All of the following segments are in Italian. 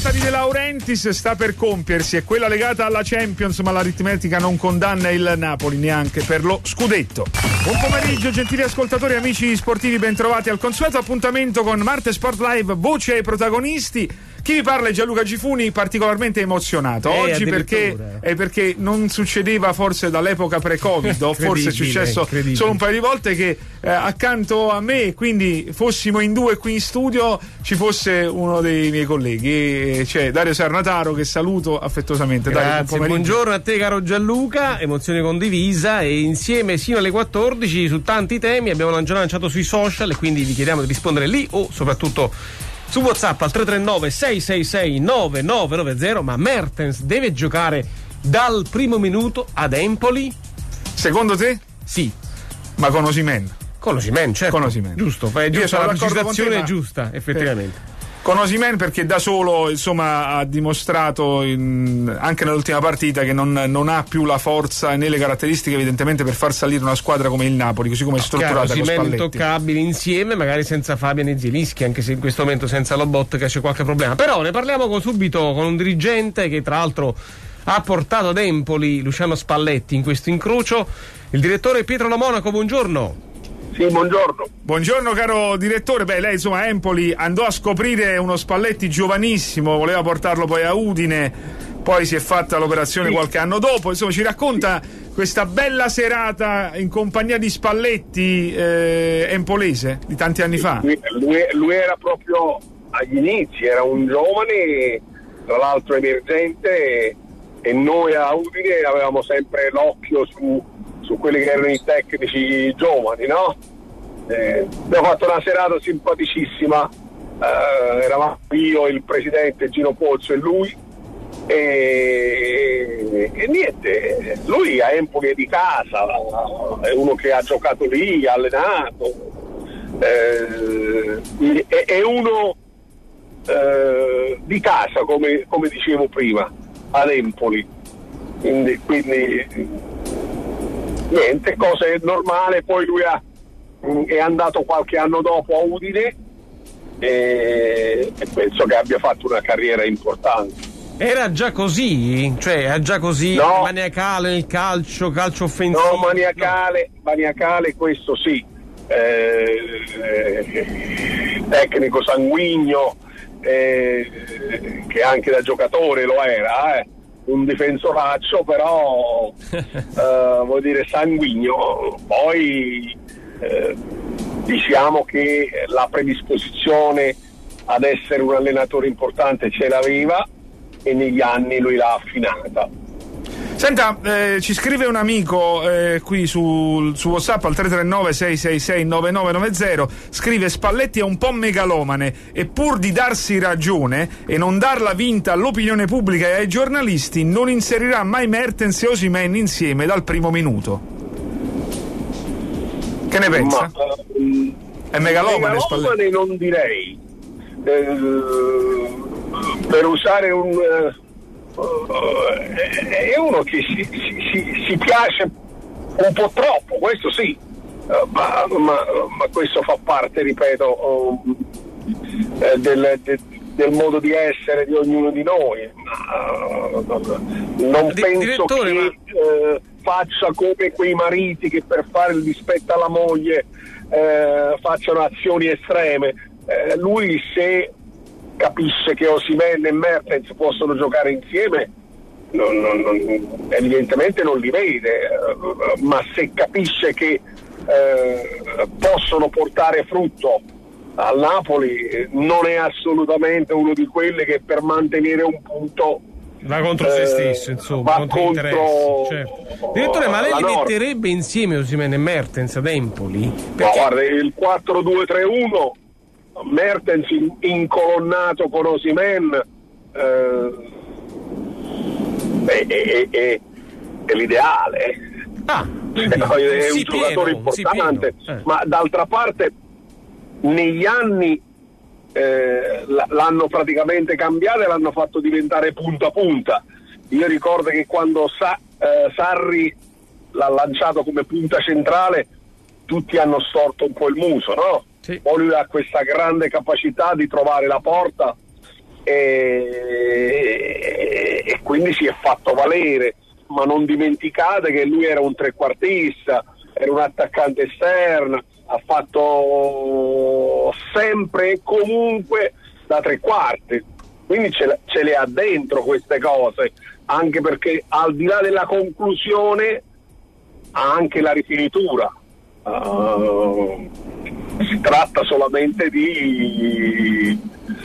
giornata di De Laurentiis sta per compiersi, è quella legata alla Champions, ma l'aritmetica non condanna il Napoli neanche per lo scudetto. Buon pomeriggio gentili ascoltatori e amici sportivi, bentrovati al consueto appuntamento con Marte Sport Live, voce ai protagonisti. Chi vi parla è Gianluca Gifuni, particolarmente emozionato oggi perché non succedeva forse dall'epoca pre-Covid, o forse è successo solo un paio di volte che accanto a me, quindi fossimo in due qui in studio, ci fosse uno dei miei colleghi, cioè Dario Sarnataro, che saluto affettuosamente. Grazie, Dario, buongiorno a te caro Gianluca, emozione condivisa, e insieme sino alle 14 su tanti temi abbiamo lanciato sui social, e quindi vi chiediamo di rispondere lì o soprattutto su WhatsApp al 339 666 9990. Ma Mertens deve giocare dal primo minuto ad Empoli? Secondo te? Sì. Ma con Osimhen? Con Osimhen, certo. Con Osimhen. Giusto, fai giusto, la precisazione è giusta, effettivamente. Con Osimhen, perché da solo insomma ha dimostrato anche nell'ultima partita che non ha più la forza né le caratteristiche evidentemente per far salire una squadra come il Napoli, così come è strutturata con Spalletti. Osimhen intoccabili insieme, magari senza Fabian e Zielinski, anche se in questo momento senza Lobotka c'è qualche problema. Però ne parliamo subito con un dirigente che tra l'altro ha portato ad Empoli Luciano Spalletti in questo incrocio, il direttore Pietro Lo Monaco. Buongiorno. Sì, buongiorno. Buongiorno caro direttore. Beh, lei insomma a Empoli andò a scoprire uno Spalletti giovanissimo, voleva portarlo poi a Udine, poi si è fatta l'operazione qualche anno dopo, insomma ci racconta questa bella serata in compagnia di Spalletti empolese di tanti anni fa. Lui era proprio agli inizi, era un giovane, tra l'altro emergente, e noi a Udine avevamo sempre l'occhio su quelli che erano i tecnici giovani, no? Abbiamo fatto una serata simpaticissima, eravamo io, il presidente Gino Pozzo e lui, e niente, lui a Empoli è di casa, è uno che ha giocato lì, ha allenato, è uno di casa, come dicevo prima, ad Empoli, quindi niente, cose normale. Poi lui è andato qualche anno dopo a Udine e penso che abbia fatto una carriera importante. Era già così? Cioè era già così? No. Maniacale nel calcio offensivo? No, maniacale questo sì, tecnico sanguigno, che anche da giocatore lo era, un difensoraccio, però vuol dire sanguigno. Poi diciamo che la predisposizione ad essere un allenatore importante ce l'aveva, e negli anni lui l'ha affinata. Senta, ci scrive un amico qui su WhatsApp al 339 666 9990, scrive: Spalletti è un po' megalomane e pur di darsi ragione e non darla vinta all'opinione pubblica e ai giornalisti non inserirà mai Mertens e Osimhen insieme dal primo minuto. Che ne pensa? È megalomane Spalletti? Non direi, per usare è uno che si piace un po' troppo, questo sì, ma questo fa parte, ripeto, del modo di essere di ognuno di noi. Non penso che faccia come quei mariti che per fare il dispetto alla moglie facciano azioni estreme. Lui, se capisce che Osimhen e Mertens possono giocare insieme, evidentemente non li vede, ma se capisce che possono portare frutto al Napoli, non è assolutamente uno di quelli che per mantenere un punto va contro se stesso, insomma, contro gli interessi, certo. Direttore, ma lei li metterebbe insieme Osimhen e Mertens ad Empoli? Perché... No, guarda, il 4-2-3-1, Mertens incolonnato con Osimhen è l'ideale. È un giocatore importante, ma d'altra parte negli anni l'hanno praticamente cambiato e l'hanno fatto diventare punta a punta. Io ricordo che quando Sarri l'ha lanciato come punta centrale tutti hanno storto un po' il muso, no? Sì. Poi lui ha questa grande capacità di trovare la porta e quindi si è fatto valere, ma non dimenticate che lui era un trequartista, era un attaccante esterno, ha fatto sempre e comunque da tre quarti, quindi ce le ha dentro queste cose, anche perché al di là della conclusione ha anche la rifinitura. Si tratta solamente di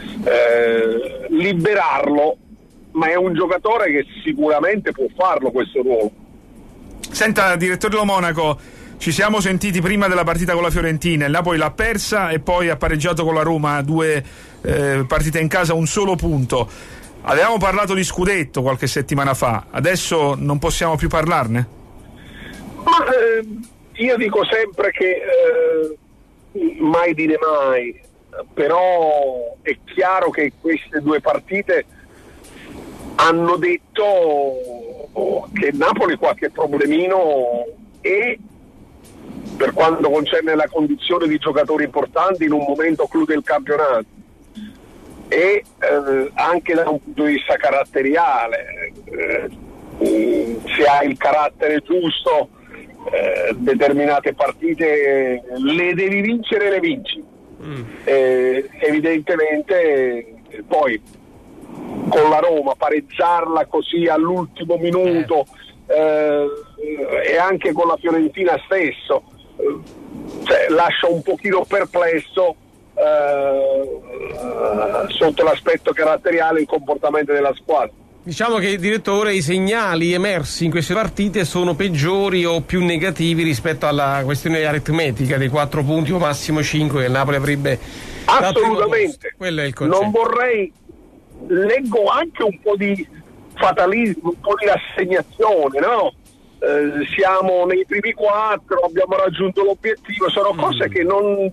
liberarlo, ma è un giocatore che sicuramente può farlo questo ruolo. Senta, direttore Lo Monaco, ci siamo sentiti prima della partita con la Fiorentina, il Napoli l'ha persa e poi ha pareggiato con la Roma, 2 partite in casa, un solo punto. Avevamo parlato di scudetto qualche settimana fa, adesso non possiamo più parlarne? Ma io dico sempre che mai dire mai, però è chiaro che queste 2 partite hanno detto che Napoli qualche problemino, e per quanto concerne la condizione di giocatori importanti in un momento clou del campionato, e anche da un punto di vista caratteriale, se hai il carattere giusto, determinate partite le devi vincere, le vinci. Evidentemente poi con la Roma pareggiarla così all'ultimo minuto, e anche con la Fiorentina stesso, lascia un pochino perplesso sotto l'aspetto caratteriale il comportamento della squadra. Diciamo che, direttore, i segnali emersi in queste partite sono peggiori o più negativi rispetto alla questione aritmetica dei 4 punti o massimo 5 che il Napoli avrebbe. Assolutamente. Quello è il concetto. Non vorrei, leggo anche un po' di fatalismo, un po' di rassegnazione, no? Siamo nei primi 4, abbiamo raggiunto l'obiettivo, sono cose che non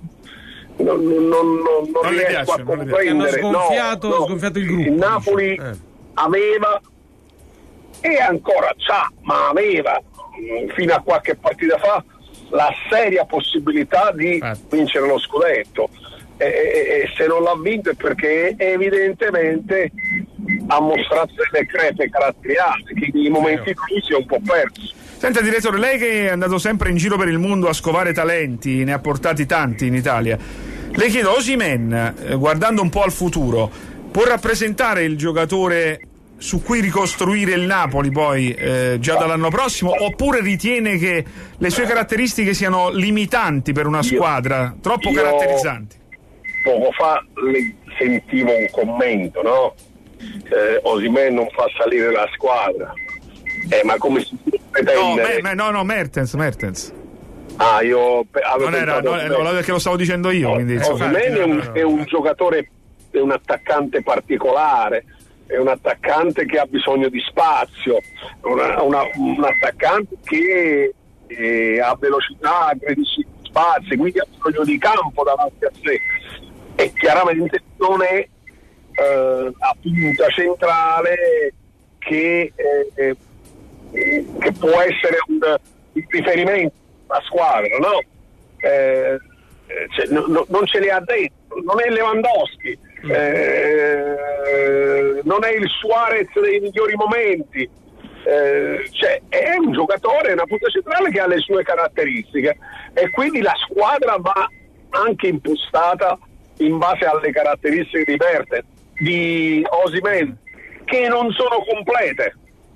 riesco a comprendere. Hanno sgonfiato il gruppo. Il Napoli aveva, e ancora c'ha, ma aveva fino a qualche partita fa la seria possibilità di vincere lo scudetto, e se non l'ha vinto è perché evidentemente ha mostrato delle crepe caratteriali che nei momenti qui si è un po' perso. Senta, direttore, lei che è andato sempre in giro per il mondo a scovare talenti, ne ha portati tanti in Italia, le chiedo, Osimhen, guardando un po' al futuro, può rappresentare il giocatore su cui ricostruire il Napoli poi già dall'anno prossimo, oppure ritiene che le sue caratteristiche siano limitanti per una squadra, troppo caratterizzanti? Poco fa sentivo un commento, no? Osimhen non fa salire la squadra, ma come si pretende? No, Mertens. Io avevo non perché lo stavo dicendo io. Osimhen è un giocatore, è un attaccante particolare, è un attaccante che ha bisogno di spazio, un attaccante che ha velocità, aggredisce spazi, quindi ha bisogno di campo davanti a sé, e chiaramente non è la punta centrale che può essere un riferimento alla squadra, no? Non ce li ha dentro, non è Lewandowski, non è il Suarez dei migliori momenti, è un giocatore, una punta centrale che ha le sue caratteristiche, e quindi la squadra va anche impostata in base alle caratteristiche di Mertens, di Osimhen, che non sono complete.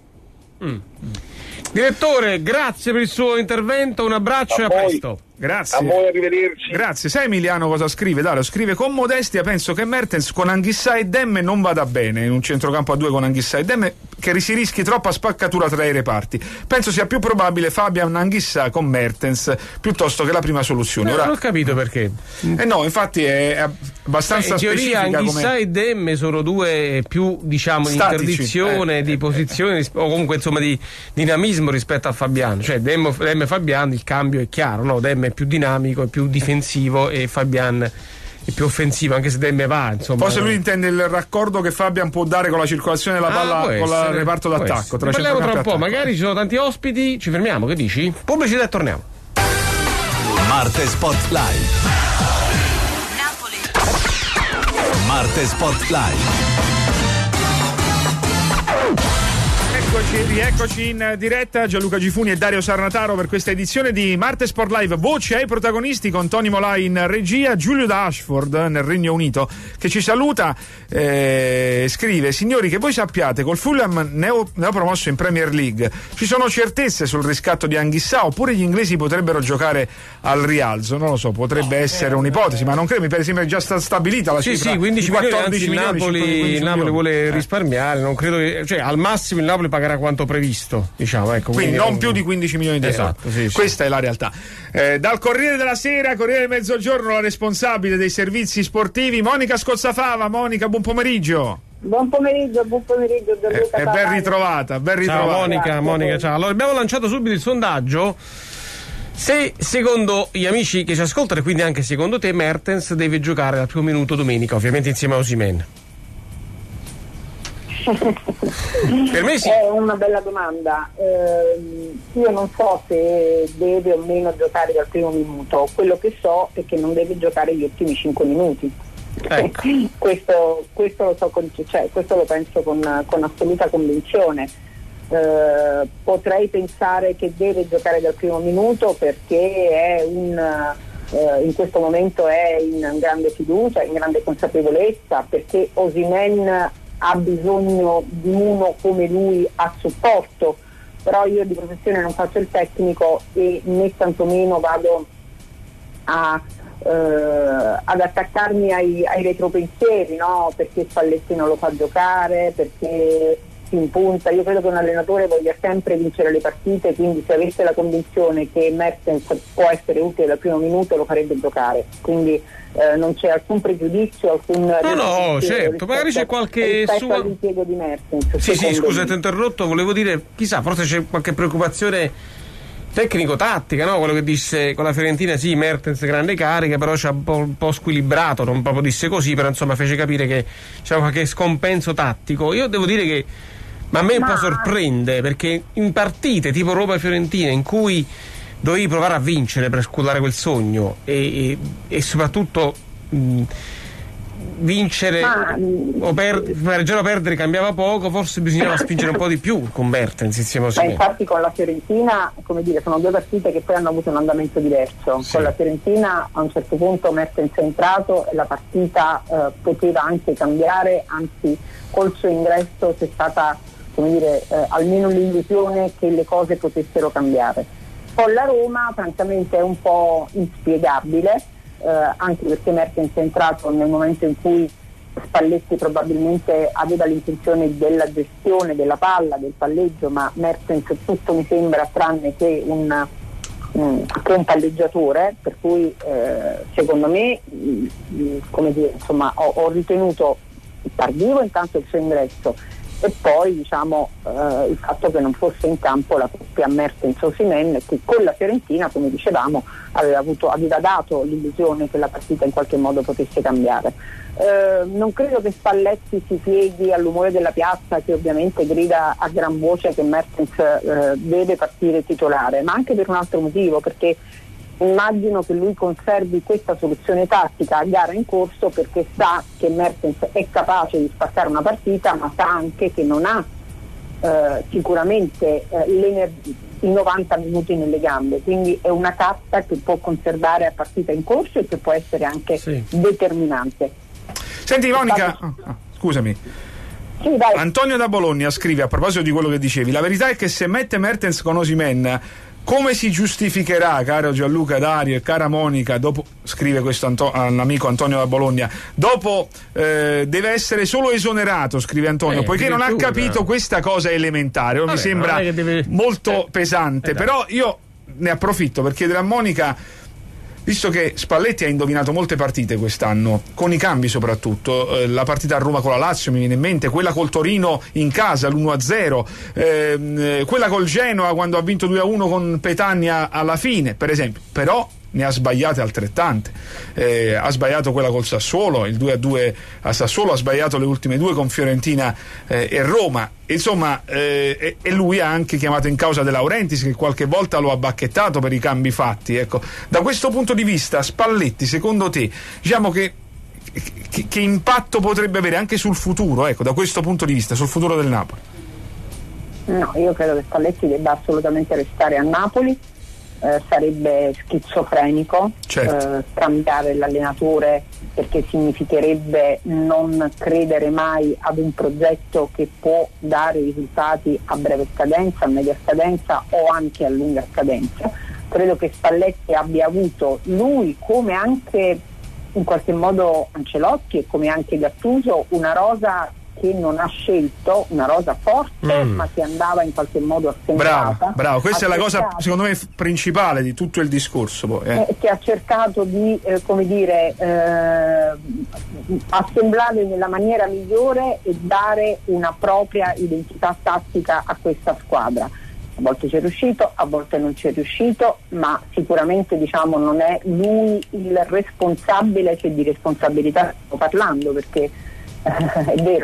Direttore, grazie per il suo intervento, un abbraccio e a presto. Grazie. A voi, arrivederci. Grazie. Sai Emiliano cosa scrive? Dario scrive: con modestia penso che Mertens con Anghissà e Demme non vada bene in un centrocampo a 2 con Anghissà e Demme, che si rischi troppa spaccatura tra i reparti. Penso sia più probabile Fabian Anghissà con Mertens piuttosto che la prima soluzione. Ora, non ho capito perché. No, infatti è abbastanza specifica. In teoria Anghissà e Demme sono 2 più, diciamo, di interdizione, di posizione, o comunque insomma di dinamismo rispetto a Fabian. Cioè Demme e Fabian il cambio è chiaro, no? Demme è più dinamico, è più difensivo, e Fabian è più offensivo, anche se Demme va, insomma. Forse lui intende il raccordo che Fabian può dare con la circolazione della palla, con il reparto d'attacco. Parliamo tra un po', magari ci sono tanti ospiti, ci fermiamo, che dici? Pubblicità e torniamo. Marte Spotlight. Napoli. Marte Spotlight. Rieccoci in diretta, Gianluca Gifuni e Dario Sarnataro per questa edizione di Marte Sport Live. Voce ai protagonisti con Tony Molai in regia, Giulio da Ashford nel Regno Unito che ci saluta, scrive: signori, che voi sappiate, col Fulham neopromosso in Premier League ci sono certezze sul riscatto di Anghissà, oppure gli inglesi potrebbero giocare al rialzo? Non lo so, potrebbe essere un'ipotesi, ma non credo, mi pare sembra già stabilita la cifra. Sì, 15 milioni, 14 milioni, il Napoli vuole risparmiare, non credo che, cioè al massimo il Napoli pagherà quanto previsto, diciamo, ecco, quindi non più di 15 milioni di euro. Sì. Questa è la realtà. Dal Corriere della Sera, Corriere del Mezzogiorno, la responsabile dei servizi sportivi Monica Scozzafava. Monica, buon pomeriggio. Buon pomeriggio Gianluca. E ben ritrovata. Ciao Grazie, Monica, ciao. Allora abbiamo lanciato subito il sondaggio. Se secondo gli amici che ci ascoltano, e quindi anche secondo te, Mertens deve giocare al primo minuto domenica, ovviamente insieme a Osimhen. Per me sì. È una bella domanda. Io non so se deve o meno giocare dal primo minuto. Quello che so è che non deve giocare gli ultimi 5 minuti. Ecco. questo lo so, questo lo penso con assoluta convinzione. Potrei pensare che deve giocare dal primo minuto perché è in questo momento è in grande fiducia, in grande consapevolezza, perché Osimhen ha bisogno di uno come lui a supporto, però io di professione non faccio il tecnico e né tantomeno vado ad attaccarmi ai retropensieri, no? Perché Spalletti non lo fa giocare, perché si impunta. Io credo che un allenatore voglia sempre vincere le partite, quindi se avesse la convinzione che Mertens può essere utile dal primo minuto lo farebbe giocare, quindi non c'è alcun pregiudizio, no, certo, magari c'è qualche rispetto all'impiego di Mertens. Sì, scusa, ti ho interrotto, volevo dire, chissà, forse c'è qualche preoccupazione tecnico-tattica, no? Quello che disse con la Fiorentina, sì, Mertens grande carica, però c'è un po' squilibrato, non proprio disse così, però insomma fece capire che c'è qualche scompenso tattico. Io devo dire che a me un po' sorprende, perché in partite tipo Roma-Fiorentina, in cui dovevi provare a vincere per scudare quel sogno e soprattutto vincere o pareggiare o perdere cambiava poco, forse bisognava spingere un po' di più con Mertens insieme a Osimhen. Infatti con la Fiorentina, come dire, sono due partite che poi hanno avuto un andamento diverso. Sì. Con la Fiorentina a un certo punto Mertens è entrato e la partita poteva anche cambiare, anzi col suo ingresso c'è stata, come dire, almeno l'illusione che le cose potessero cambiare. Con la Roma francamente è un po' inspiegabile, anche perché Mertens è entrato nel momento in cui Spalletti probabilmente aveva l'intenzione della gestione della palla, del palleggio, ma Mertens tutto mi sembra tranne che un palleggiatore, per cui secondo me come dire, insomma, ho ritenuto tardivo intanto il suo ingresso e poi diciamo il fatto che non fosse in campo la coppia Mertens-Osimhen, che con la Fiorentina, come dicevamo, aveva dato l'illusione che la partita in qualche modo potesse cambiare. Non credo che Spalletti si pieghi all'umore della piazza, che ovviamente grida a gran voce che Mertens deve partire titolare, ma anche per un altro motivo, perché immagino che lui conservi questa soluzione tattica a gara in corso, perché sa che Mertens è capace di spaccare una partita, ma sa anche che non ha sicuramente i 90 minuti nelle gambe, quindi è una carta che può conservare a partita in corso e che può essere anche determinante. Senti Monica, scusami. Sì, dai. Antonio da Bologna scrive a proposito di quello che dicevi: la verità è che se mette Mertens con Osimhen, come si giustificherà, caro Gianluca, Dario e cara Monica, dopo, scrive questo l'amico Antonio da Bologna, dopo deve essere solo esonerato, scrive Antonio, poiché non ha capito questa cosa elementare. Mi sembra molto pesante, però io ne approfitto per chiedere a Monica, visto che Spalletti ha indovinato molte partite quest'anno, con i cambi soprattutto, la partita a Roma con la Lazio mi viene in mente, quella col Torino in casa, l'1-0, quella col Genoa quando ha vinto 2-1 con Petagna alla fine, per esempio, però ne ha sbagliate altrettante. Ha sbagliato quella col Sassuolo, il 2-2 a Sassuolo, ha sbagliato le ultime due con Fiorentina e Roma. Insomma, e lui ha anche chiamato in causa De Laurentiis, che qualche volta lo ha bacchettato per i cambi fatti. Ecco, da questo punto di vista Spalletti, secondo te, diciamo che impatto potrebbe avere anche sul futuro, ecco, da questo punto di vista, sul futuro del Napoli? No, io credo che Spalletti debba assolutamente restare a Napoli. Sarebbe schizofrenico cambiare l'allenatore, perché significherebbe non credere mai ad un progetto che può dare risultati a breve scadenza, a media scadenza o anche a lunga scadenza. Credo che Spalletti abbia avuto, lui come anche in qualche modo Ancelotti e come anche Gattuso, una rosa che non ha scelto, una rosa forte ma che andava in qualche modo assemblata. Bravo, questa è la cosa secondo me principale di tutto il discorso che ha cercato di assemblare nella maniera migliore e dare una propria identità tattica a questa squadra. A volte c'è riuscito, a volte non c'è riuscito, ma sicuramente non è lui il responsabile, che di responsabilità stiamo parlando, perché è vero,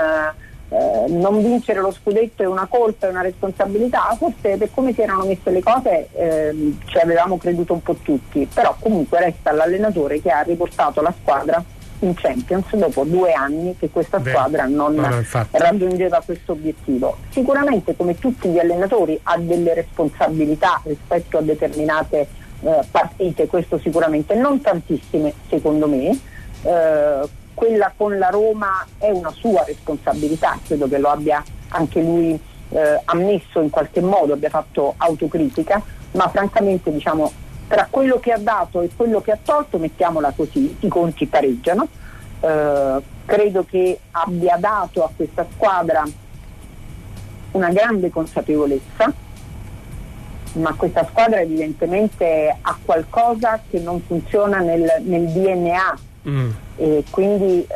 non vincere lo scudetto è una colpa, è una responsabilità, forse per come si erano messe le cose ci avevamo creduto un po' tutti, però comunque resta l'allenatore che ha riportato la squadra in Champions dopo 2 anni che questa squadra non raggiungeva questo obiettivo. Sicuramente, come tutti gli allenatori, ha delle responsabilità rispetto a determinate partite, questo sicuramente, non tantissime secondo me. Quella con la Roma è una sua responsabilità, credo che lo abbia anche lui ammesso in qualche modo, abbia fatto autocritica, ma francamente tra quello che ha dato e quello che ha tolto, mettiamola così, i conti pareggiano. Credo che abbia dato a questa squadra una grande consapevolezza, ma questa squadra evidentemente ha qualcosa che non funziona nel DNA. E quindi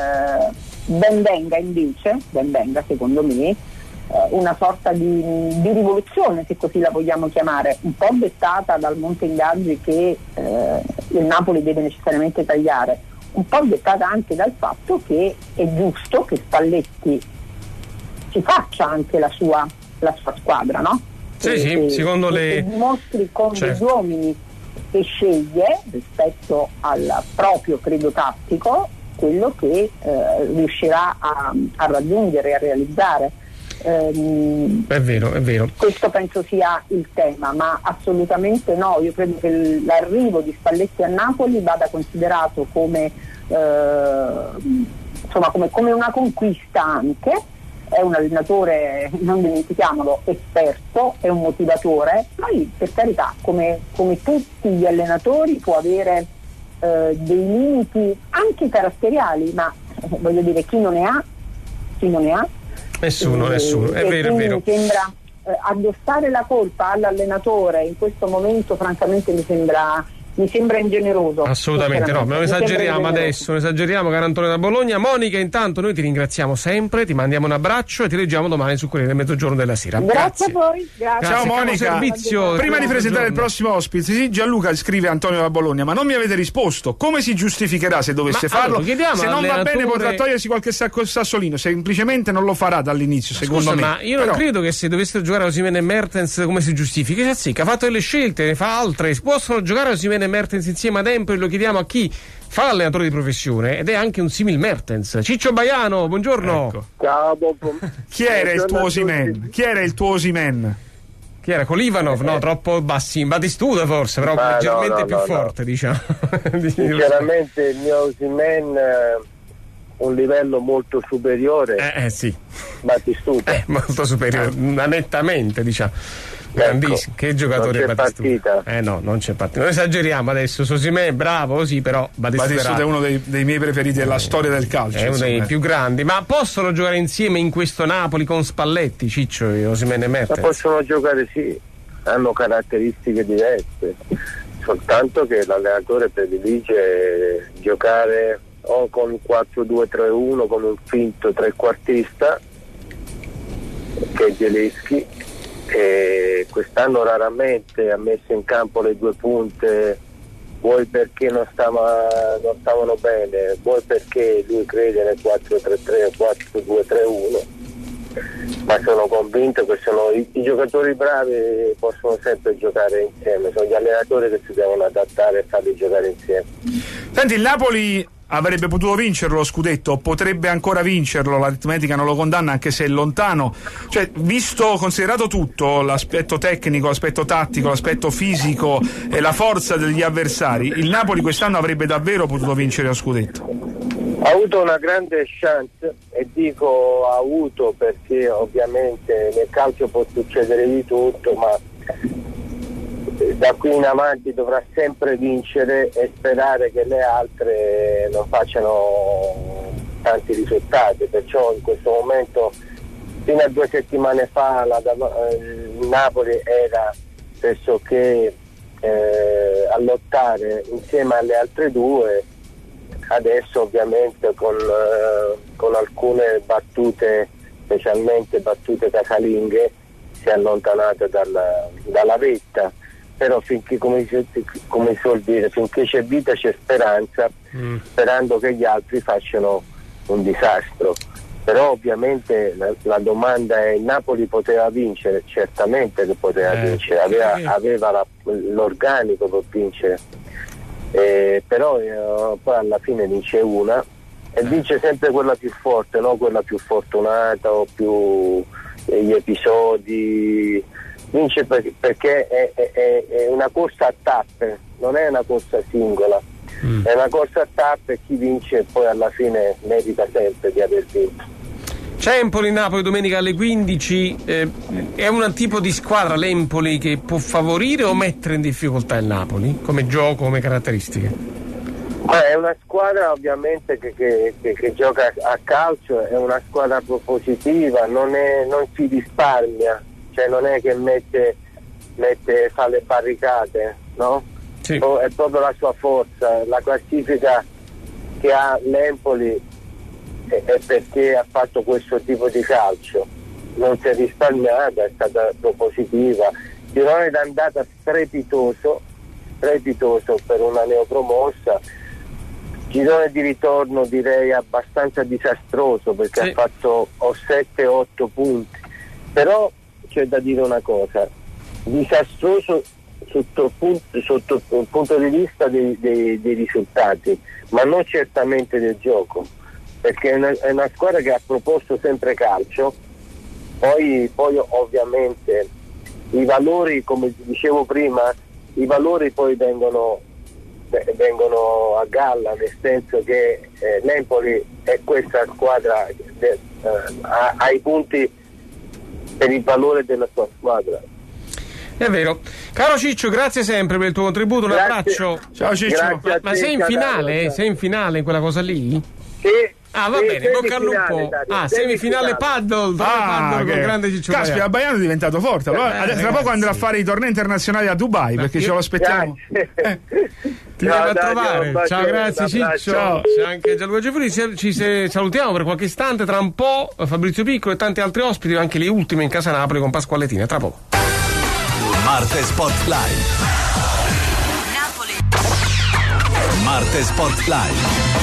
ben venga secondo me una sorta di rivoluzione, se così la vogliamo chiamare, un po' dettata dal monte ingaggi che il Napoli deve necessariamente tagliare, un po' dettata anche dal fatto che è giusto che Spalletti si faccia anche la sua squadra, no? Sì, secondo le dimostri con degli uomini che sceglie rispetto al proprio credo tattico quello che riuscirà a raggiungere e a realizzare. È vero. Questo penso sia il tema, ma assolutamente no. Io credo che l'arrivo di Spalletti a Napoli vada considerato come una conquista anche. È un allenatore, non dimentichiamolo, esperto, è un motivatore. Poi, per carità, come tutti gli allenatori, può avere dei limiti anche caratteriali, ma voglio dire, chi non ne ha? Nessuno, è vero. Mi sembra addossare la colpa all'allenatore in questo momento, francamente mi sembra ingeneroso. Assolutamente no, non esageriamo adesso, non esageriamo, caro Antonio da Bologna. Monica, intanto noi ti ringraziamo sempre, ti mandiamo un abbraccio e ti leggiamo domani su Corriere del Mezzogiorno della Sera. Grazie a voi. Grazie. Ciao Monica. Prima di presentare il prossimo ospite, sì, Gianluca, scrive Antonio da Bologna, ma non mi avete risposto. Come si giustificherà se dovesse farlo? Se non va bene potrà togliersi qualche sassolino, semplicemente non lo farà dall'inizio, secondo me. Ma io non credo che se dovessero giocare Osimhen e Mertens, come si giustifica? Ha fatto delle scelte, ne fa altre. Si possono giocare Osimhen e Mertens insieme ad Empoli, lo chiediamo a chi fa l'allenatore di professione ed è anche un simil Mertens. Ciccio Baiano, buongiorno. Ecco. Ciao, Chi era il tuo Osimhen? Chi era? Colivanov? No, troppo bassi. Batistuta forse, però leggermente più forte, diciamo. Sinceramente il mio Osimhen un livello molto superiore. Sì. Batistuta. Molto superiore, nettamente, diciamo. Grandissimo, che giocatore Batistuta. No, non c'è partita. Non esageriamo adesso. Osimhen bravo, sì, però Batistuta è uno dei miei preferiti della storia del calcio. È uno dei più grandi. Ma possono giocare insieme in questo Napoli con Spalletti, Ciccio e Osimhen e Mertens? Ma possono giocare, sì, hanno caratteristiche diverse. Soltanto che l'allenatore predilige giocare o con 4-2-3-1 con un finto trequartista che è Zielinski, e quest'anno raramente ha messo in campo le due punte, vuoi perché non stavano bene, vuoi perché lui crede nel 4-3-3 o 4-2-3-1, ma sono convinto che sono i giocatori bravi, possono sempre giocare insieme, sono gli allenatori che si devono adattare e farli giocare insieme. Senti, il Napoli avrebbe potuto vincerlo lo scudetto, potrebbe ancora vincerlo, l'aritmetica non lo condanna anche se è lontano, cioè considerato tutto, l'aspetto tecnico, l'aspetto tattico, l'aspetto fisico e la forza degli avversari, il Napoli quest'anno avrebbe davvero potuto vincere lo scudetto. Ha avuto una grande chance, e dico ha avuto perché ovviamente nel calcio può succedere di tutto, ma da qui in avanti dovrà sempre vincere e sperare che le altre non facciano tanti risultati, perciò in questo momento fino a 2 settimane fa il Napoli era pressoché a lottare insieme alle altre due. Adesso ovviamente con alcune battute, specialmente battute casalinghe, si è allontanata dalla vetta, però finché, come si suol dire, finché c'è vita c'è speranza, sperando che gli altri facciano un disastro. Però ovviamente la domanda è: il Napoli poteva vincere? Certamente che poteva vincere, aveva l'organico per vincere. Però poi alla fine vince una e vince sempre quella più forte, non quella più fortunata o più gli episodi, vince perché è una corsa a tappe, non è una corsa singola, è una corsa a tappe e chi vince poi alla fine merita sempre di aver vinto. C'è Empoli-Napoli domenica alle 15, è un tipo di squadra l'Empoli che può favorire o mettere in difficoltà il Napoli come gioco, come caratteristiche? È una squadra ovviamente che gioca a calcio, è una squadra propositiva, non si risparmia, cioè non è che fa le barricate, no? Sì. È proprio la sua forza, la classifica che ha l'Empoli è perché ha fatto questo tipo di calcio, non si è risparmiata, è stata propositiva, girone d'andata strepitoso per una neopromossa, girone di ritorno direi abbastanza disastroso perché sì, ha fatto 7-8 punti, però c'è da dire una cosa: disastroso sotto il punto di vista dei risultati, ma non certamente del gioco, perché è una squadra che ha proposto sempre calcio, poi ovviamente i valori, come dicevo prima, i valori poi vengono a galla, nel senso che l'Empoli è questa squadra, ha i punti per il valore della sua squadra. È vero. Caro Ciccio, grazie sempre per il tuo contributo, un abbraccio. Ciao Ciccio. Ma sei in finale? Sei in finale in quella cosa lì? Sì. Ah, va bene, bocca al lupo. Semifinale paddle con grande Ciccio. Caspita, Baiano è diventato forte. Allora, tra poco andrà a fare i tornei internazionali a Dubai, perché ce lo aspettiamo. Ti viene a trovare. Ciao, grazie Ciccio. Ciao. C'è anche Gianluca Gefuri. Ci salutiamo per qualche istante. Tra un po' Fabrizio Piccolo e tanti altri ospiti, anche le ultime in casa Napoli con Pasqualettina. Tra poco. Marte Spotlight. Napoli. Marte Spotlight.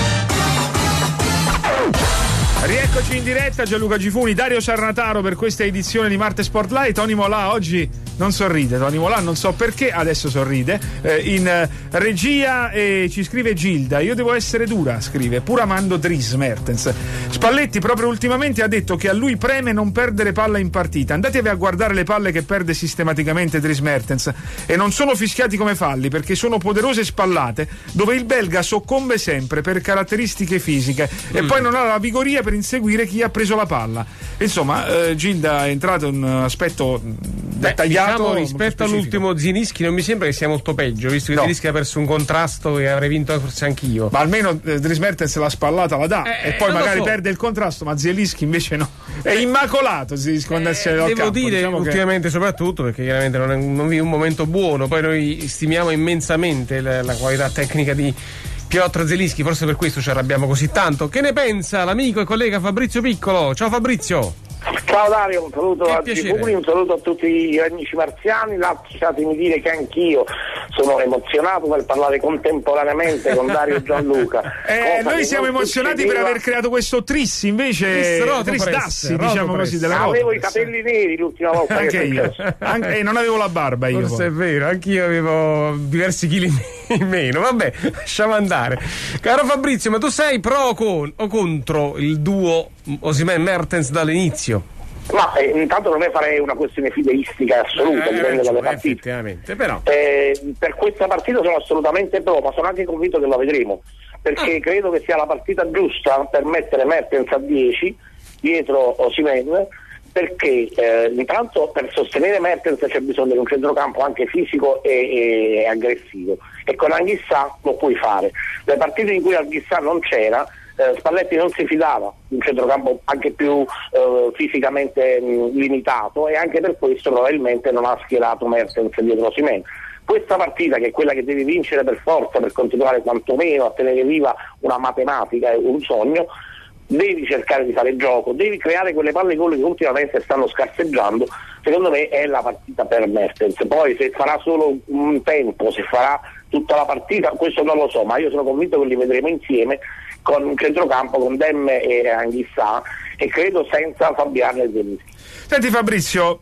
Rieccoci in diretta, Gianluca Gifuni, Dario Sarnataro per questa edizione di Marte Spotlight. Tony Molà oggi non sorride, Tony Molà non so perché adesso sorride, in regia ci scrive Gilda: io devo essere dura, scrive, pur amando Dries Mertens. Spalletti proprio ultimamente ha detto che a lui preme non perdere palla in partita. Andatevi a guardare le palle che perde sistematicamente Dries Mertens e non sono fischiati come falli perché sono poderose spallate dove il belga soccombe sempre per caratteristiche fisiche e poi non ha la vigoria per inseguire chi ha preso la palla. Insomma, Gilda è entrato in un aspetto dettagliato. Diciamo, rispetto all'ultimo Zielinski non mi sembra che sia molto peggio, visto che Zielinski ha perso un contrasto e avrei vinto forse anch'io. Ma almeno Dries Mertens la spallata la dà e poi magari perde il contrasto, ma Zielinski invece no. È immacolato Zielinski quando esce dal campo. Devo dire, diciamo ultimamente soprattutto perché chiaramente non vive un momento buono, poi noi stimiamo immensamente la qualità tecnica di Piotr Zielinski, forse per questo ci arrabbiamo così tanto. Che ne pensa l'amico e collega Fabrizio Piccolo? Ciao Fabrizio. Ciao Dario, un saluto a Gifuni, un saluto a tutti gli amici marziani. Lasciatemi dire che anch'io sono emozionato per parlare contemporaneamente con Dario e Gianluca. Noi siamo emozionati per aver creato questo tris, invece Tristassi, diciamo così, della volta. Avevo i capelli neri l'ultima volta. Anche io. Non avevo la barba io. Forse è vero, anch'io avevo diversi chili in meno. Vabbè, lasciamo andare. Caro Fabrizio, ma tu sei pro o contro il duo Osimhen-Mertens dall'inizio? Ma intanto per me farei una questione fideistica assoluta, dipende dalle partite. Effettivamente, però. Per questa partita sono assolutamente pro, ma sono anche convinto che la vedremo, perché credo che sia la partita giusta per mettere Mertens a 10 dietro Osimhen, perché intanto per sostenere Mertens c'è bisogno di un centrocampo anche fisico e aggressivo, e con Anghissà lo puoi fare. Le partite in cui Anghissà non c'era, Spalletti non si fidava di un centrocampo anche più fisicamente limitato, e anche per questo probabilmente non ha schierato Mertens dietro Osimhen. Questa partita, che è quella che devi vincere per forza per continuare quantomeno a tenere viva una matematica e un sogno, devi cercare di fare gioco, devi creare quelle palle gol che ultimamente stanno scarseggiando. Secondo me è la partita per Mertens. Poi se farà solo un tempo, se farà tutta la partita, questo non lo so, ma io sono convinto che li vedremo insieme con un centrocampo con Demme e Anghissà, e credo senza Fabiano e Zelinski. Senti Fabrizio,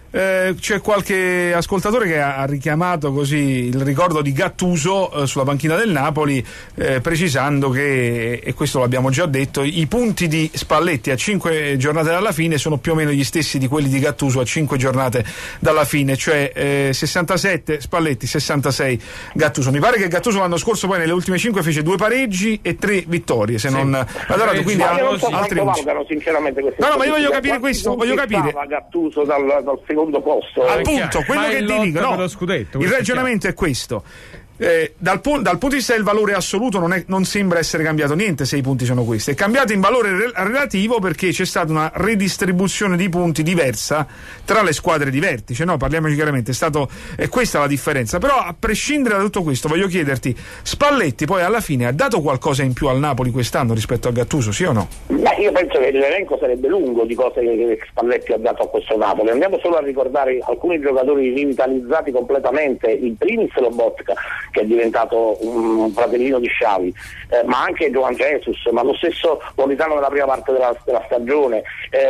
c'è qualche ascoltatore che ha richiamato così il ricordo di Gattuso sulla panchina del Napoli, precisando che, e questo l'abbiamo già detto, i punti di Spalletti a 5 giornate dalla fine sono più o meno gli stessi di quelli di Gattuso a 5 giornate dalla fine, cioè 67 Spalletti, 66 Gattuso. Mi pare che Gattuso l'anno scorso poi nelle ultime 5 fece 2 pareggi e 3 vittorie, se non allora, quindi ma non so quanto valgano sinceramente queste ma io voglio capire questo, voglio capire Gattuso dal secondo posto. Appunto, quello che ti dico, no, il ragionamento è questo. Dal punto di vista del valore assoluto non sembra essere cambiato niente se i punti sono questi. È cambiato in valore relativo perché c'è stata una redistribuzione di punti diversa tra le squadre di vertice, no? Parliamoci chiaramente, è questa la differenza. Però a prescindere da tutto questo voglio chiederti, Spalletti poi alla fine ha dato qualcosa in più al Napoli quest'anno rispetto a Gattuso, sì o no? Io penso che l'elenco sarebbe lungo di cose che Spalletti ha dato a questo Napoli. Andiamo solo a ricordare alcuni giocatori rivitalizzati completamente, in primis Lobotka, che è diventato un fratellino di Xavi, ma anche Joan Jesus, ma lo stesso Politano nella prima parte della stagione.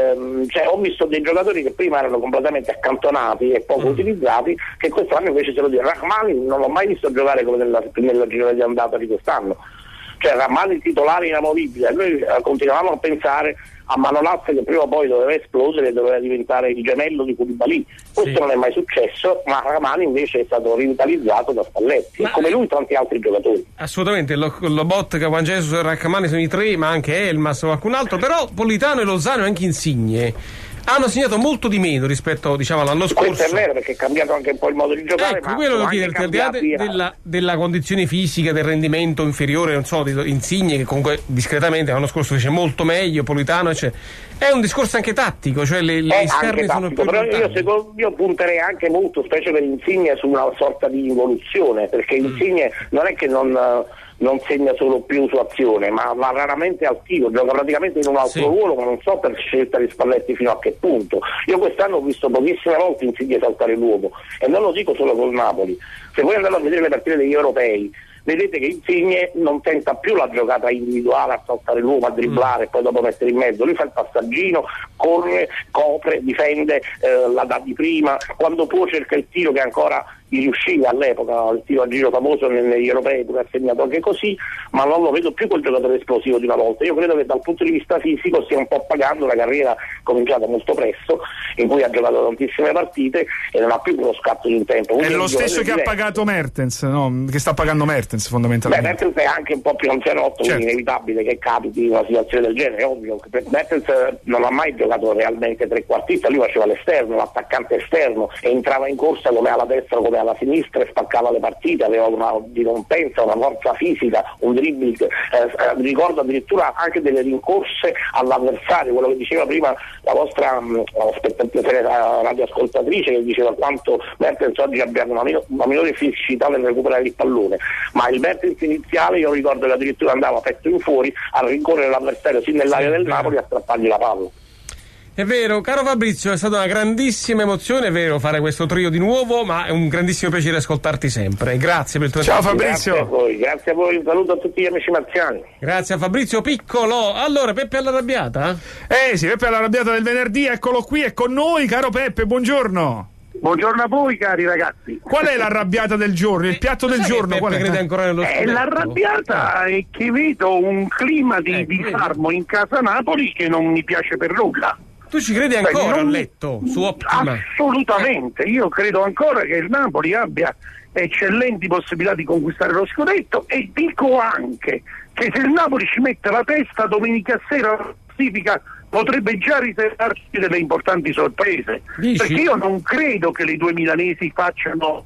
Ho visto dei giocatori che prima erano completamente accantonati e poco utilizzati, che quest'anno invece se lo dico. Rahmani non l'ho mai visto giocare come nella girone di andata di quest'anno, cioè Rahmani titolare inamovibile. Noi continuavamo a pensare a Manolas che prima o poi doveva esplodere e doveva diventare il gemello di Koulibaly. Questo non è mai successo, ma Rahmani invece è stato rivitalizzato da Spalletti, e come lui tanti altri giocatori. Assolutamente, Lobotka, Juan Jesus e Rahmani sono i tre, ma anche Elmas o qualcun altro, però Politano e Lozano e anche Insigne hanno segnato molto di meno rispetto, diciamo, all'anno scorso. Questo è vero, perché è cambiato anche un po' il modo di giocare. Ecco, quello lo chiederti, al di là della condizione fisica, del rendimento inferiore, non so, di Insigne, che comunque discretamente l'anno scorso fece molto meglio, Politano, cioè, è un discorso anche tattico, cioè le esterne sono più però io punterei anche molto, specie per Insigne, su una sorta di involuzione, perché Insigne non è che non segna solo più su azione, ma va raramente al tiro, gioca praticamente in un altro ruolo, ma non so per scelta di Spalletti fino a che punto. Io quest'anno ho visto pochissime volte Insigne saltare l'uomo, e non lo dico solo col Napoli. Se voi andate a vedere le partite degli europei, vedete che Insigne non tenta più la giocata individuale a saltare l'uomo, a dribblare e poi dopo mettere in mezzo. Lui fa il passaggino, corre, copre, difende, la dà di prima, quando può cerca il tiro, che ancora gli riusciva all'epoca, il tiro a giro famoso negli europei, pure ha segnato anche così, ma non lo vedo più quel giocatore esplosivo di una volta. Io credo che dal punto di vista fisico stia un po' pagando una carriera cominciata molto presto, in cui ha giocato tantissime partite e non ha più quello scatto di un tempo. È lo stesso che ha pagato Mertens, no? Che sta pagando Mertens fondamentalmente. Mertens è anche un po' più anzianotto, quindi è inevitabile che capiti una situazione del genere, è ovvio. Mertens non ha mai giocato realmente trequartista, lui faceva l'esterno, l'attaccante esterno, e entrava in corsa come alla destra come alla sinistra e spaccava le partite, aveva una dirompenza, una forza fisica, un dribbling, ricordo addirittura anche delle rincorse all'avversario, quello che diceva prima la vostra radioascoltatrice, che diceva quanto Mertens oggi abbia una minore fisicità nel recuperare il pallone, ma il Mertens iniziale io ricordo che addirittura andava petto in fuori a rincorrere l'avversario sin nell'area del Napoli a strappargli la palla. È vero, caro Fabrizio, è stata una grandissima emozione, è vero, fare questo trio di nuovo, ma è un grandissimo piacere ascoltarti sempre. Grazie per il tuo Ciao tempo. Fabrizio. Grazie a voi, un saluto a tutti gli amici marziani. Grazie a Fabrizio Piccolo. Allora, Peppe all'arrabbiata? Sì, Peppe all'arrabbiata del venerdì, eccolo qui, è con noi, caro Peppe, buongiorno. Buongiorno a voi cari ragazzi. Qual è l'arrabbiata del giorno? Il piatto del giorno? Qual Peppe crede è? ancora nello scudetto? L'arrabbiata è che vedo un clima di disarmo in casa Napoli che non mi piace per nulla. Tu ci credi ancora, non- ho letto, su Optima? Assolutamente, io credo ancora che il Napoli abbia eccellenti possibilità di conquistare lo scudetto e dico anche che se il Napoli ci mette la testa domenica sera la classifica potrebbe già riservarsi delle importanti sorprese. Dici? Perché io non credo che le due milanesi facciano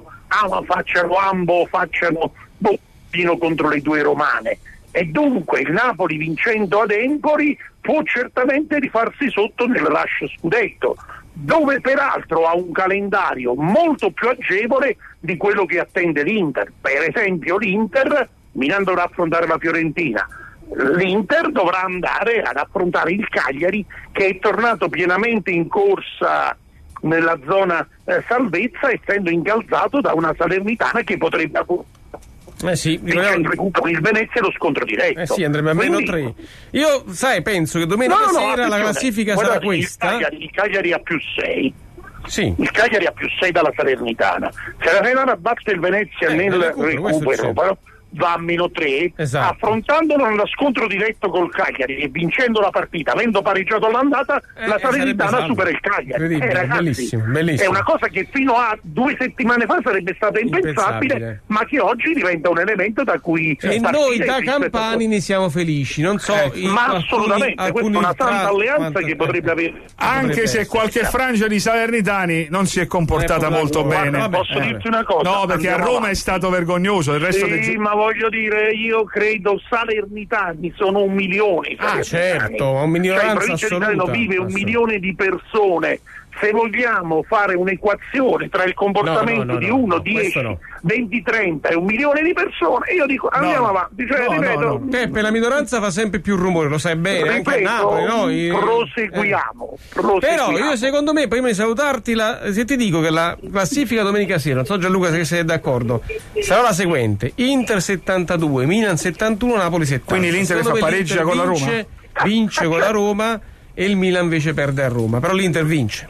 ambo, facciano bottino contro le due romane. E dunque il Napoli vincendo ad Empoli può certamente rifarsi sotto nel lascio scudetto, dove peraltro ha un calendario molto più agevole di quello che attende l'Inter. Per esempio l'Inter, Milan dovrà affrontare la Fiorentina, l'Inter dovrà andare ad affrontare il Cagliari che è tornato pienamente in corsa nella zona salvezza, essendo incalzato da una Salernitana che potrebbe Sì, con il Venezia lo scontro diretto. sì, andrebbe a meno 3. Io, penso che domenica sera la attenzione, classifica sarà guardate, questa. Il Cagliari ha più 6. Sì. Il Cagliari ha più 6 dalla Salernitana. Se la Salernitana batte il Venezia nel recupero, però va a meno 3, Esatto. affrontandolo nello scontro diretto col Cagliari e vincendo la partita, avendo pareggiato l'andata, la Salernitana supera il Cagliari. Incredibile, Ragazzi, bellissimo. è una cosa che fino a 2 settimane fa sarebbe stata impensabile, ma che oggi diventa un elemento da cui E noi da campani ne siamo felici, non so. ma assolutamente, questa è una santa alleanza che potrebbe avere. Anche se qualche frangia di salernitani non si è comportata molto bene. Vabbè, Posso dirti una cosa? No, perché a Andiamo Roma avanti. è stato vergognoso, il resto Sì, ma voglio dire, io credo salernitani sono 1 milione. Certo, una minoranza in provincia di Salerno assoluta. vive 1 milione di persone. Se vogliamo fare un'equazione tra il comportamento di 1, 10, 20, 30 e 1 milione di persone, io dico andiamo avanti. Cioè, ripeto, Peppe, la minoranza fa sempre più rumore, lo sai bene, anche a Napoli, no? Proseguiamo. Però io secondo me, prima di salutarti, se ti dico che la classifica domenica sera, non so Gianluca se sei d'accordo, sarà la seguente: Inter 72, Milan 71, Napoli 70. Quindi l'Inter Secondo me pareggia con la Roma? Vince con la Roma e il Milan invece perde a Roma, però l'Inter vince.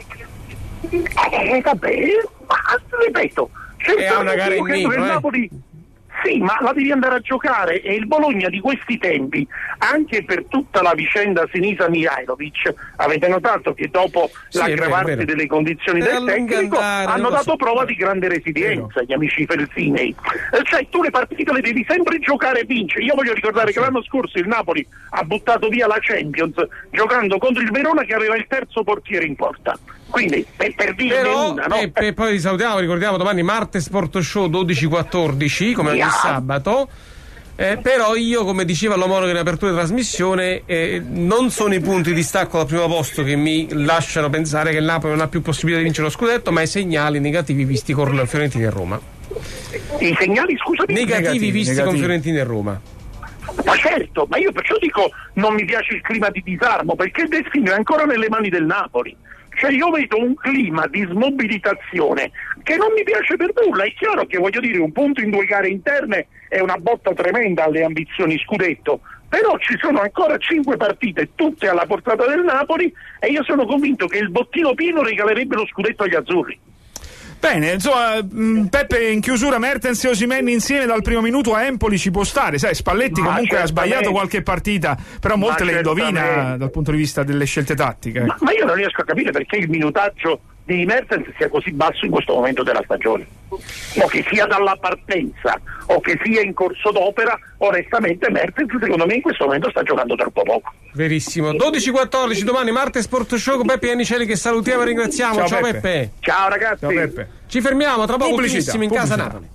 Vabbè, ma ripeto, ha una gara in meno, il Napoli. Sì, ma la devi andare a giocare e il Bologna di questi tempi, anche per tutta la vicenda Sinisa-Mihajlovic, avete notato che dopo l'aggravarsi delle condizioni del tecnico hanno dato prova di grande resilienza gli amici felsinei. Cioè tu le partite le devi sempre giocare e vincere. Io voglio ricordare che l'anno scorso il Napoli ha buttato via la Champions giocando contro il Verona che aveva il terzo portiere in porta. Quindi per dirne una, no? E poi salutiamo, ricordiamo domani Marte Sport Show 12-14 come ogni sabato. Però io, come diceva l'omologo in apertura di trasmissione, non sono i punti di stacco dal primo posto che mi lasciano pensare che il Napoli non ha più possibilità di vincere lo scudetto, ma i segnali negativi visti con Fiorentina e Roma. I segnali, scusami? Negativi visti con Fiorentina e Roma. Ma certo, ma io perciò dico non mi piace il clima di disarmo, perché il destino è ancora nelle mani del Napoli. Cioè io vedo un clima di smobilitazione che non mi piace per nulla. È chiaro che, voglio dire, un punto in 2 gare interne è una botta tremenda alle ambizioni scudetto, però ci sono ancora 5 partite tutte alla portata del Napoli e io sono convinto che il bottino pieno regalerebbe lo scudetto agli azzurri. Bene, insomma, Peppe, in chiusura, Mertens e Osimhen insieme dal primo minuto a Empoli ci può stare, sai, Spalletti comunque ha sbagliato qualche partita, però molte le indovina dal punto di vista delle scelte tattiche. Ma io non riesco a capire perché il minutaggio di Mertens sia così basso in questo momento della stagione, o che sia dalla partenza o che sia in corso d'opera. Onestamente Mertens secondo me in questo momento sta giocando troppo poco. Verissimo. 12-14 domani Marte Sport Show con Peppe Iannicelli che salutiamo e ringraziamo. Ciao Peppe. Ciao ragazzi. Ciao Peppe. Ci fermiamo tra poco, Pubblicità, in casa Napoli.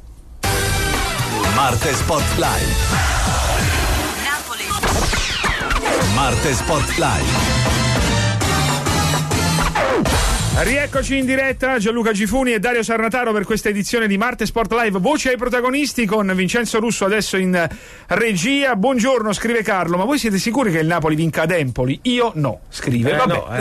Marte Spotlight. Napoli. Marte Spotlight. Rieccoci in diretta, Gianluca Gifuni e Dario Sarnataro per questa edizione di Marte Sport Live. Voce ai protagonisti con Vincenzo Russo adesso in regia. Buongiorno, scrive Carlo, ma voi siete sicuri che il Napoli vinca ad Empoli? Io no, scrive.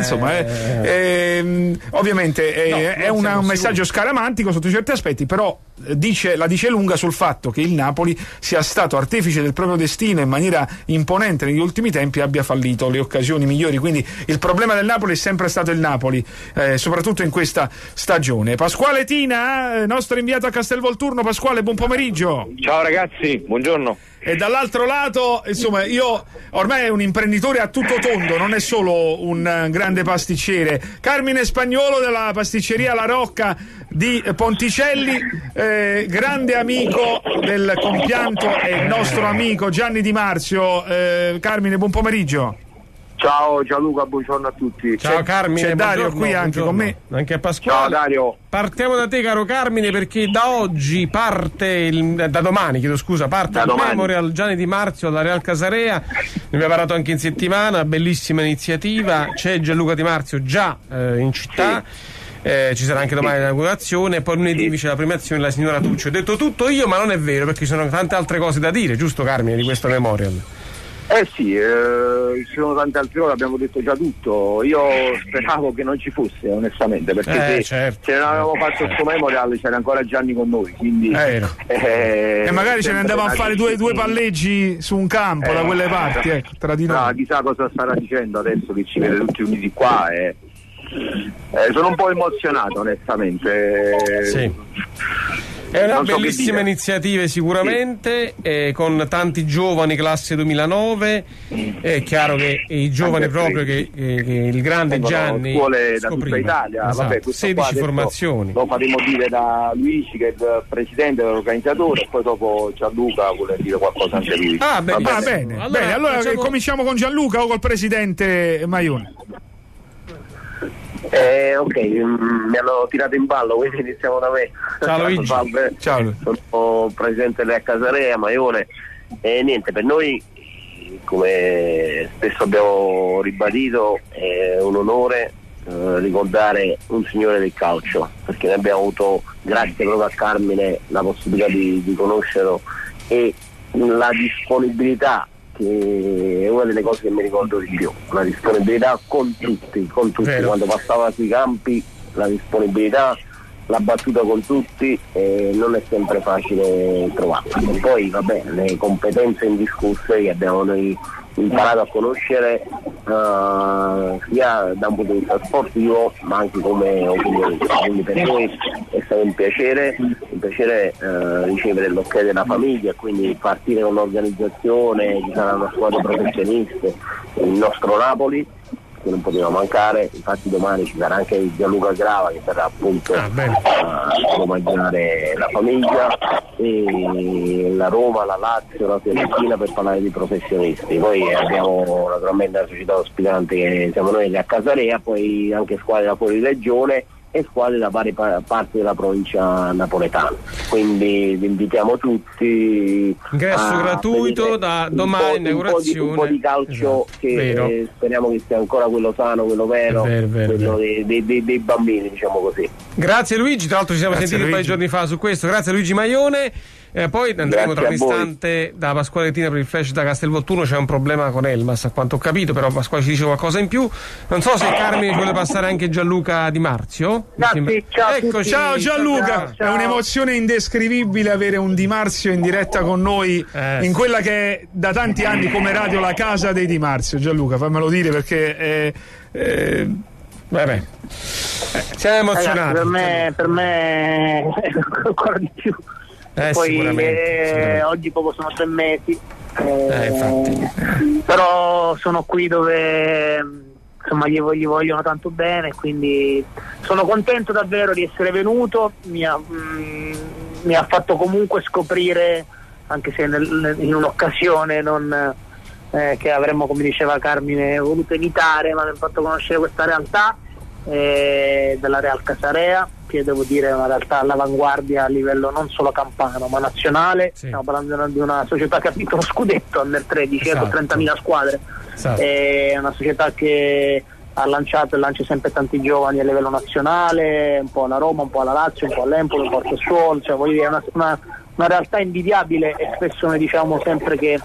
Ovviamente è un messaggio scaramantico sotto certi aspetti, però la dice lunga sul fatto che il Napoli sia stato artefice del proprio destino in maniera imponente negli ultimi tempi e abbia fallito le occasioni migliori. Quindi il problema del Napoli è sempre stato il Napoli, soprattutto in questa stagione. Pasquale Tina, nostro inviato a Castelvolturno. Pasquale, buon pomeriggio. Ciao ragazzi, buongiorno. E dall'altro lato, insomma, io ormai è un imprenditore a tutto tondo, non è solo un grande pasticcere. Carmine Spagnuolo della pasticceria La Rocca di Ponticelli, grande amico del compianto e nostro amico Gianni Di Marzio. Carmine, buon pomeriggio. Ciao Gianluca, buongiorno a tutti. Ciao Carmine, c'è Dario qui anche con me. Anche a Pasquale. Ciao Dario. Partiamo da te, caro Carmine, perché da domani, il Memorial Gianni Di Marzio alla Real Casarea. Ne abbiamo parlato anche in settimana, bellissima iniziativa. C'è Gianluca Di Marzio già in città. Ci sarà anche domani l'inaugurazione, poi lunedì c'è la premiazione della signora Tucci. Ho detto tutto io, ma non è vero, perché ci sono tante altre cose da dire, giusto Carmine, di questo Memorial? Sì, ci sono tante altre cose, abbiamo detto già tutto. Io speravo che non ci fosse, onestamente, perché se non avevamo fatto il suo Memorial c'era ancora Gianni con noi, quindi e magari ce ne andavamo a fare due palleggi su un campo da quelle parti, tra di noi. Chissà cosa starà dicendo adesso che ci vede tutti uniti qua. Sono un po' emozionato, onestamente. È una bellissima iniziativa sicuramente, con tanti giovani classe 2009. È chiaro che i giovani proprio che il grande Gianni scuole da tutta Italia, esatto. 16 formazioni. Lo faremo dire da Luigi, che è il presidente dell'organizzatore, e poi dopo Gianluca vuole dire qualcosa anche lui. Bene. Allora cominciamo con Gianluca o col presidente Maione? Ok, mi hanno tirato in ballo, quindi iniziamo da me. Ciao Luigi. Salve. Ciao. Sono presidente della Casarea, Maione, e niente, per noi, come spesso abbiamo ribadito, è un onore ricordare un signore del calcio, perché ne abbiamo avuto, grazie proprio a Carmine, la possibilità di conoscerlo, e la disponibilità, che è una delle cose che mi ricordo di più, la disponibilità con tutti. Quando passava sui campi, la disponibilità, la battuta con tutti, non è sempre facile trovarla. E poi le competenze indiscusse che abbiamo noi imparato a conoscere, sia da un punto di vista sportivo ma anche come opinionista. Quindi per noi è stato un piacere ricevere l'ok della famiglia, quindi partire con l'organizzazione. Ci sarà una squadra professionista, il nostro Napoli, che non poteva mancare. Infatti domani ci sarà anche Gianluca Grava, che sarà appunto a omaggiare la famiglia, e la Roma, la Lazio, la Fiorentina, per parlare di professionisti. Poi abbiamo naturalmente la società ospitante, che siamo noi a Casarea, poi anche squadre da fuori regione e squadre da varie parti della provincia napoletana. Quindi vi invitiamo tutti. Ingresso gratuito da domani, inaugurazione. Un po' di calcio, esatto, che speriamo che sia ancora quello sano, quello vero, quello dei bambini, diciamo così. Grazie Luigi, tra l'altro ci siamo sentiti un paio di giorni fa su questo. Grazie Luigi Maione. Poi andremo tra un istante da Pasquale Tina per il flash da Castelvolturno. C'è un problema con Elmas, a quanto ho capito, però Pasquale ci dice qualcosa in più. Non so se Carmine vuole passare anche Gianluca Di Marzio. Ciao Gianluca, ciao. È un'emozione indescrivibile avere un Di Marzio in diretta con noi in quella che è da tanti anni come radio la casa dei Di Marzio. Gianluca, fammelo dire, perché siamo emozionati. Ragazzi, per me ancora di più. Poi sicuramente. oggi proprio sono 3 mesi, però sono qui dove insomma gli vogliono tanto bene, quindi sono contento davvero di essere venuto. Mi ha fatto comunque scoprire, anche se in un'occasione che avremmo, come diceva Carmine, voluto evitare, ma mi ha fatto conoscere questa realtà della Real Casarea, che devo dire è una realtà all'avanguardia a livello non solo campano ma nazionale. Stiamo parlando di una società che ha vinto lo scudetto under 13, con 30.000 squadre. È una società che ha lanciato e lancia sempre tanti giovani a livello nazionale, un po' alla Roma, un po' alla Lazio, un po' all'Empoli, un po' al Sassuolo, cioè voglio dire, è una realtà invidiabile, e spesso noi diciamo sempre che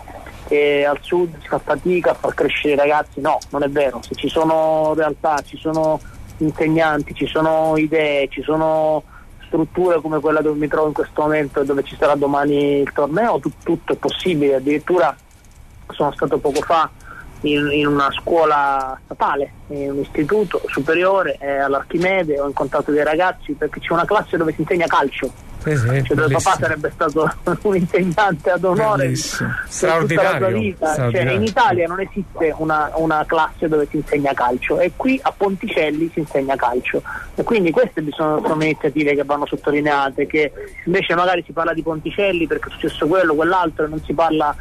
al sud si fa fatica a far crescere i ragazzi. No, non è vero. Se ci sono realtà, ci sono insegnanti, ci sono idee, ci sono strutture come quella dove mi trovo in questo momento e dove ci sarà domani il torneo, tutto è possibile. Addirittura sono stato poco fa in una scuola statale, in un istituto superiore all'Archimede, ho incontrato dei ragazzi, perché c'è una classe dove si insegna calcio. Cioè, dove papà sarebbe stato un insegnante ad onore per tutta la sua vita. Cioè, in Italia non esiste una classe dove si insegna calcio, e qui a Ponticelli si insegna calcio, e quindi queste sono iniziative che vanno sottolineate, che invece magari si parla di Ponticelli perché è successo quello, quell'altro, e non si parla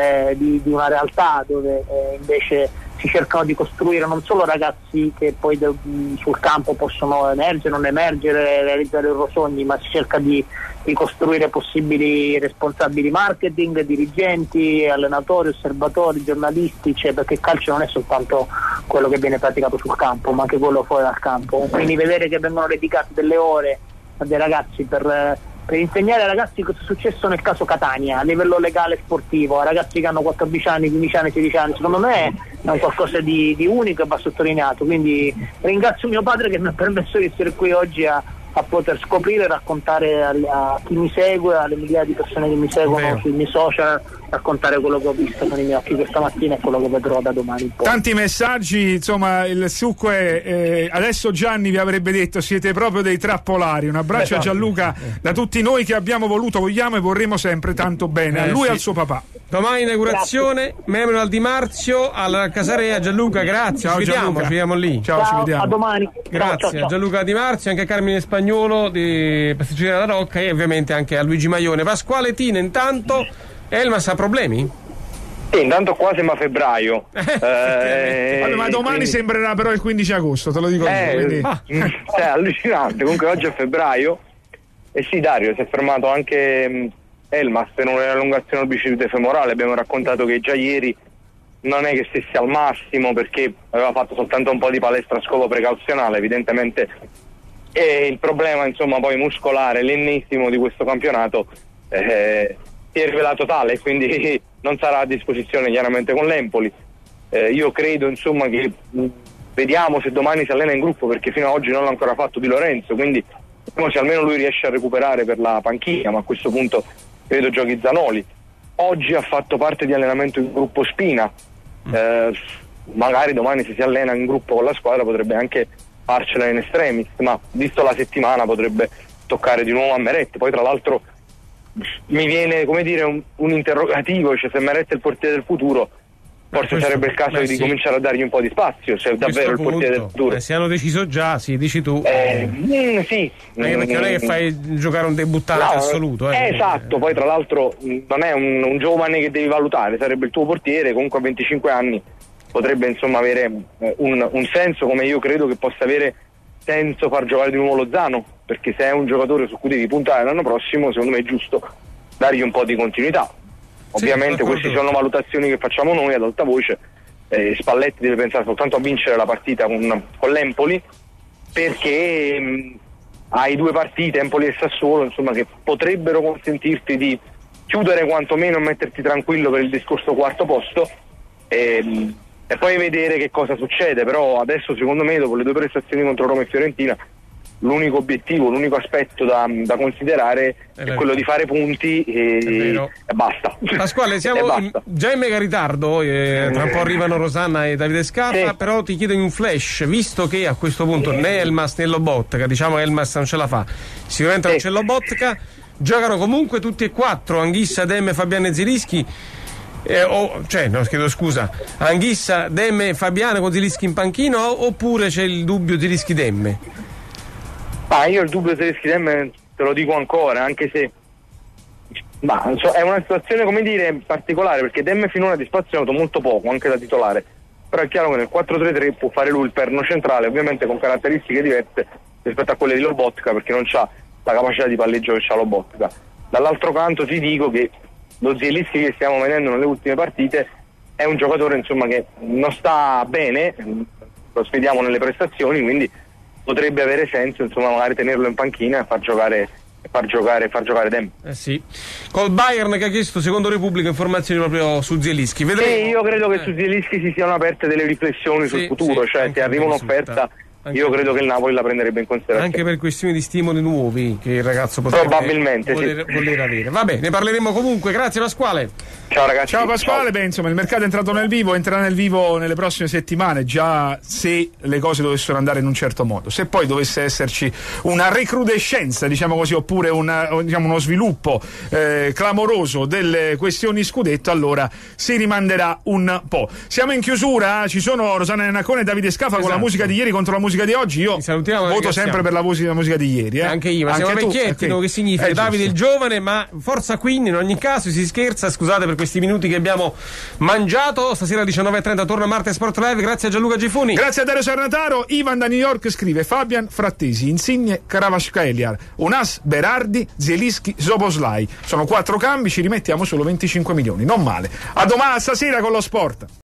di una realtà dove invece si cercano di costruire non solo ragazzi che poi sul campo possono emergere, non emergere, realizzare i loro sogni, ma si cerca di costruire possibili responsabili marketing, dirigenti, allenatori, osservatori, giornalisti, cioè, perché il calcio non è soltanto quello che viene praticato sul campo, ma anche quello fuori dal campo. Quindi vedere che vengono dedicate delle ore a dei ragazzi per insegnare ai ragazzi cosa è successo nel caso Catania a livello legale e sportivo, a ragazzi che hanno 14 anni, 15 anni, 16 anni, secondo me è un qualcosa di unico e va sottolineato. Quindi ringrazio mio padre che mi ha permesso di essere qui oggi a poter scoprire e raccontare a chi mi segue, alle migliaia di persone che mi seguono sui miei social, raccontare quello che ho visto con i miei occhi questa mattina e quello che vedrò da domani in poi. Tanti messaggi, insomma, il succo è adesso Gianni vi avrebbe detto siete proprio dei trappolari. Un abbraccio a Gianluca da tutti noi che abbiamo voluto, vogliamo e vorremmo sempre tanto bene a lui e al suo papà. Domani inaugurazione, Memorial Di Marzio alla Casarea. Gianluca, grazie. Ciao, ci vediamo lì. Ciao, ci vediamo. A domani. Grazie ciao. a Gianluca Di Marzio, anche a Carmine Spagnuolo di Pasticceria La Rocca, e ovviamente anche a Luigi Maione. Pasquale Tina, intanto Elmas ha problemi? Sì, intanto qua siamo a febbraio. Vabbè, ma domani quindi sembrerà però il 15 agosto, te lo dico io. Quindi... È allucinante. Comunque oggi è febbraio. E sì, Dario, si è fermato anche Elmas per un'elongazione del bicipite femorale. Abbiamo raccontato che già ieri non è che stesse al massimo, perché aveva fatto soltanto un po' di palestra a scopo precauzionale, evidentemente. E il problema, insomma, poi muscolare, l'ennesimo di questo campionato, si è rivelato tale, quindi non sarà a disposizione chiaramente con l'Empoli. Io credo, insomma, che vediamo se domani si allena in gruppo, perché fino ad oggi non l'ha ancora fatto Di Lorenzo, quindi vediamo se almeno lui riesce a recuperare per la panchina, ma a questo punto credo giochi Zanoli. Oggi ha fatto parte di allenamento in gruppo Spina, magari domani se si allena in gruppo con la squadra potrebbe anche farcela in extremis, ma visto la settimana potrebbe toccare di nuovo a Meret. Poi tra l'altro mi viene, come dire, un interrogativo, cioè se Meret è il portiere del futuro, forse sarebbe il caso di cominciare a dargli un po' di spazio, se è davvero il portiere del futuro. Se hanno deciso già, sì, dici tu. Sì. Perché non è che fai giocare un debuttante assoluto. Esatto, poi tra l'altro non è un giovane che devi valutare, sarebbe il tuo portiere, comunque a 25 anni potrebbe insomma avere un senso, come io credo che possa avere senso far giocare di nuovo Lozano, perché se è un giocatore su cui devi puntare l'anno prossimo, secondo me è giusto dargli un po' di continuità. Ovviamente queste sono valutazioni che facciamo noi ad alta voce. Spalletti deve pensare soltanto a vincere la partita con l'Empoli, perché hai due partite, Empoli e Sassuolo, insomma, che potrebbero consentirti di chiudere quantomeno e metterti tranquillo per il discorso quarto posto, e poi vedere che cosa succede. Però adesso secondo me, dopo le due prestazioni contro Roma e Fiorentina, l'unico obiettivo, l'unico aspetto da considerare è quello di fare punti e basta. Pasquale, siamo già in mega ritardo, tra un po' arrivano Rosanna e Davide Scarpa, però ti chiedo in un flash, visto che a questo punto né Elmas né Lobotka, diciamo Elmas non ce la fa, sicuramente non c'è Lobotka, giocano comunque tutti e quattro, Anghissa, Demme, Fabiano e Zilischi. Anghissa, Demme, Fabiano con Zilischi in panchino, oppure c'è il dubbio Zilischi-Demme? Io il dubbio Zilischi-Demme te lo dico ancora, anche se è una situazione, come dire, particolare, perché Demme finora di spazio ha avuto molto poco, anche da titolare, però è chiaro che nel 4-3-3 può fare lui il perno centrale, ovviamente con caratteristiche diverse rispetto a quelle di Lobotka, perché non c'ha la capacità di palleggio che c'ha Lobotka. Dall'altro canto ti dico che lo Zilischi che stiamo vedendo nelle ultime partite è un giocatore, insomma, che non sta bene, lo sfidiamo nelle prestazioni, quindi potrebbe avere senso insomma magari tenerlo in panchina e far giocare Dem. Sì. Col Bayern che ha chiesto secondo Repubblica informazioni proprio su Zielinski. Io credo che su Zielinski si siano aperte delle riflessioni sul futuro, cioè se arriva un'offerta io credo che il Napoli la prenderebbe in considerazione. Anche per questioni di stimoli nuovi che il ragazzo potrebbe probabilmente voler avere. Vabbè, ne parleremo comunque. Grazie Pasquale. Ciao ragazzi. Ciao Pasquale. Beh, insomma, il mercato è entrato nel vivo, entrerà nel vivo nelle prossime settimane, già se le cose dovessero andare in un certo modo. Se poi dovesse esserci una recrudescenza, diciamo così, oppure uno sviluppo clamoroso delle questioni scudetto, allora si rimanderà un po'. Siamo in chiusura, ci sono Rosanna Nannacone e Davide Scafa con la musica di ieri contro la musica di oggi. Io voto sempre per la musica di ieri. Anche io, ma siamo vecchietti, che significa Davide il giovane, ma forza Queen in ogni caso, si scherza, scusate per questi minuti che abbiamo mangiato. Stasera alle 19:30 torna Marte Sport Live. Grazie a Gianluca Gifuni. Grazie a Dario Sarnataro. Ivan da New York scrive: Fabian Frattesi, Insigne, Kvaratskhelia, Unas, Berardi, Zielinski, Szoboszlai. Sono 4 cambi, ci rimettiamo solo 25 milioni. Non male. A domani, stasera con lo sport.